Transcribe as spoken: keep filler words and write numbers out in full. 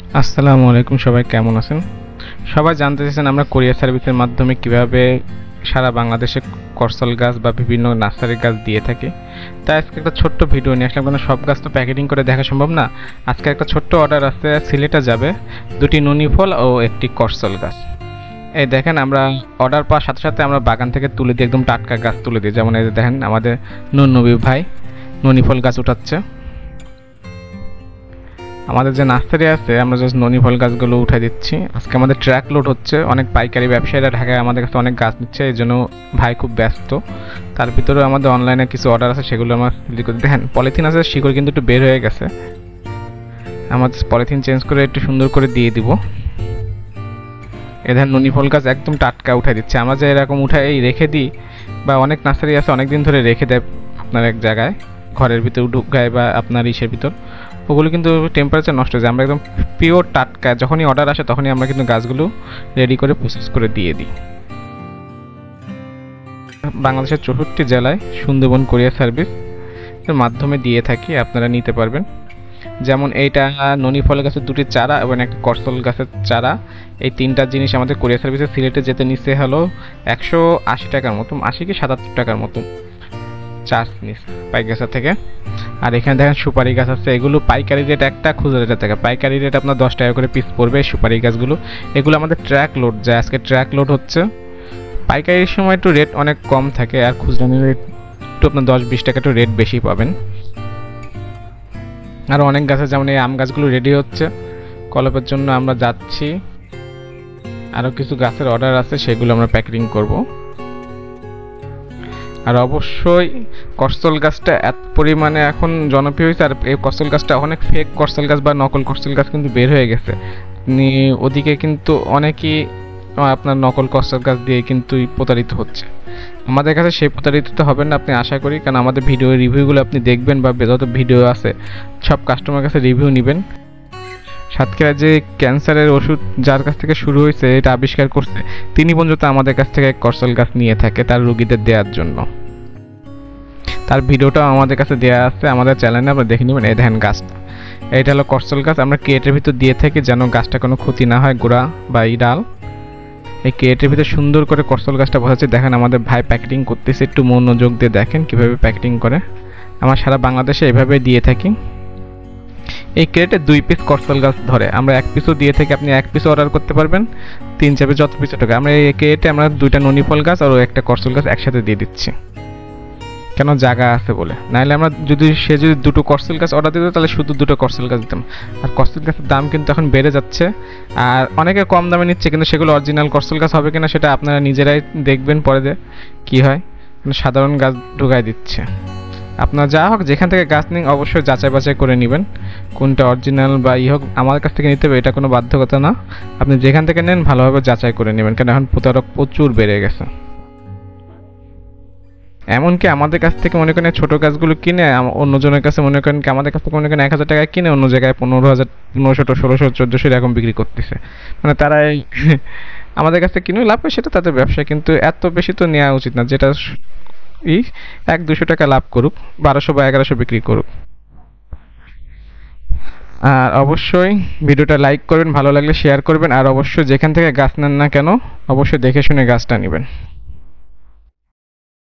আসসালামু আলাইকুম, সবাই কেমন আছেন? সবাই জানতে চাইছেন আমরা কোরিয়ার সার্ভিসের মাধ্যমে কিভাবে সারা বাংলাদেশে করসল গাছ বা বিভিন্ন নার্সারি গাছ দিয়ে থাকি। তাই আজকে একটা ছোট্ট ভিডিও নিয়ে আসলাম, কারণ সব গাছ তো প্যাকেটিং করে দেখা সম্ভব না। আজকে একটা ছোট্ট অর্ডার আছে, সিলেটে যাবে দুটি নুনি ফল ও একটি করসল গাছ। এই দেখেন, আমরা অর্ডার পাওয়ার সাথে সাথে আমরা বাগান থেকে তুলে দিই, একদম টাটকা গাছ তুলে দিই। যেমন এই যে দেখেন, আমাদের নুননবী ভাই নুনি ফল গাছ উঠাচ্ছে। আমাদের যে নার্সারি আছে, আমরা জাস্ট ননি ফল গাছগুলো উঠাই দিচ্ছি। আজকে আমাদের ট্র্যাক লোড হচ্ছে, অনেক পাইকারি ব্যবসায়ীরা ঢাকায় আমাদের কাছে অনেক গাছ নিচ্ছে, এই জন্য ভাই খুব ব্যস্ত। তার ভিতরে আমাদের অনলাইনে কিছু অর্ডার আছে, সেগুলো আমরা দেখেন পলিথিন আছে, শিকড় কিন্তু একটু বের হয়ে গেছে। আমাদের পলিথিন চেঞ্জ করে একটু সুন্দর করে দিয়ে দিব। এদের ননি ফল গাছ একদম টাটকা উঠাই দিচ্ছে। আমরা যে এরকম উঠাই রেখে দিই, বা অনেক নার্সারি আছে অনেক দিন ধরে রেখে দেয় আপনার এক জায়গায়, ঘরের ভিতর ঢুকায় বা আপনার ইসের ভিতর, ওগুলো কিন্তু টেম্পারেচার নষ্ট হয়ে যায়। আমরা একদম পিওর টাটকা যখনই অর্ডার আসে তখনই আমরা কিন্তু গাছগুলো রেডি করে প্রসেস করে দিয়ে দিই। বাংলাদেশের চৌষট্টি জেলায় সুন্দরবন কোরিয়ার সার্ভিস এর মাধ্যমে দিয়ে থাকি, আপনারা নিতে পারবেন। যেমন এইটা ননি ফল গাছের দুটি চারা এবং একটা করসল গাছের চারা, এই তিনটা জিনিস আমাদের কোরিয়ার সার্ভিসে সিলেটে যেতে নিচ্ছে হলো একশো আশি টাকার মতো, আশি কি সাতাত্তর টাকার মতো চার্জ নিস পাইকারি থেকে। আর এখানে দেখেন সুপারি গাছ আছে, এগুলো পাইকারি রেট একটা, খুচরা রেট থেকে পাইকারি রেট আপনার দশ টাকা করে পিস পড়বে সুপারি গাছগুলো। এগুলো আমাদের ট্র্যাক লোড যায়, আজকে ট্র্যাক লোড হচ্ছে। পাইকারির সময় একটু রেট অনেক কম থাকে, আর খুচরা নিলে একটু আপনার দশ বিশ টাকা একটু রেট বেশি পাবেন। আরও অনেক গাছ আছে, যেমন এই আম গাছগুলো রেডি হচ্ছে কলপের জন্য, আমরা যাচ্ছি। আরও কিছু গাছের অর্ডার আছে, সেগুলো আমরা প্যাকেটিং করব। আর অবশ্যই করসল গাছটা এত পরিমাণে এখন জনপ্রিয় হয়েছে, আর এই করসল গাছটা অনেক ফেক করসল গাছ বা নকল করসল গাছ কিন্তু বের হয়ে গেছে। ওদিকে কিন্তু অনেকেই আপনার নকল করসল গাছ দিয়ে কিন্তু প্রতারিত হচ্ছে। আমাদের কাছে সেই প্রতারিত তো হবেন না আপনি আশা করি, কারণ আমাদের ভিডিও রিভিউগুলো আপনি দেখবেন, বা যত ভিডিও আছে সব কাস্টমার কাছে রিভিউ নেবেন। সাতক্ষীরা যে ক্যান্সারের ওষুধ যার কাছ থেকে শুরু হয়েছে, এটা আবিষ্কার করছে, তিনি পর্যন্ত আমাদের কাছ থেকে করসল গাছ নিয়ে থাকে তার রোগীদের দেওয়ার জন্য। তার ভিডিওটাও আমাদের কাছে দেওয়া আছে আমাদের চ্যানেলে, আপনারা দেখে নেবেন। এই দেখেন গাছটা, এটা হলো করসল গাছ। আমরা ক্রেটের ভিতর দিয়ে থাকি যেন গাছটা কোনো ক্ষতি না হয়, গোড়া বা এই ডাল। এই ক্রেটের ভিতর সুন্দর করে করসল গাছটা বসাচ্ছে। দেখেন আমাদের ভাই প্যাকেটিং করতেছে, একটু মনোযোগ দিয়ে দেখেন কীভাবে প্যাকেটিং করে। আমরা সারা বাংলাদেশে এভাবে দিয়ে থাকি। এই ক্রেটে দুই পিস করসল গাছ ধরে, আমরা এক পিসও দিয়ে থাকি, আপনি এক পিসও অর্ডার করতে পারবেন, তিন চার পিস যত পিস টাকা। আমরা এই ক্রেটে আমরা দুইটা ননি ফল গাছ আর একটা করসল গাছ একসাথে দিয়ে দিচ্ছি, কেন জায়গা আছে বলে। নাহলে আমরা যদি সে যদি দুটো করসল গাছ অর্ডার দিত, তাহলে শুধু দুটো করসল গাছ দিতাম। আর করসল গাছের দাম কিন্তু এখন বেড়ে যাচ্ছে, আর অনেকে কম দামে নিচ্ছে, কিন্তু সেগুলো অরিজিনাল করসল গাছ হবে কিনা সেটা আপনারা নিজেরাই দেখবেন পরে যে কী হয়। সাধারণ গাছ ঢুকাই দিচ্ছে। আপনার যা হোক যেখান থেকে গাছ নিন অবশ্যই যাচাই বাছাই করে নেবেন, কোনটা অরিজিনাল বা ই হোক আমার কাছ থেকে নিতে হবে এটা কোনো বাধ্যকতা না। আপনি যেখান থেকে নেন ভালোভাবে যাচাই করে নেবেন, কারণ এখন প্রতারক প্রচুর বেড়ে গেছে। এমনকি আমাদের কাছ থেকে মনে করেন ছোটো গাছগুলো কিনে অন্যজনের কাছে মনে করেন কি আমাদের কাছ থেকে মনে করেন এক হাজার টাকায় কিনে অন্য জায়গায় পনেরো হাজার পনেরোশো ষোলোশো চোদ্দোশো এরকম বিক্রি করতেছে। মানে তারা আমাদের কাছ থেকে কিনে লাভ হয়, সেটা তাদের ব্যবসা, কিন্তু এত বেশি তো নেওয়া উচিত না। যেটা ই এক দুশো টাকা লাভ করুক, বারোশো বা এগারোশো বিক্রি করুক। আর অবশ্যই ভিডিওটা লাইক করবেন, ভালো লাগলে শেয়ার করবেন, আর অবশ্যই যেখান থেকে গাছ নেন না কেন অবশ্যই দেখে শুনে গাছটা নেবেন।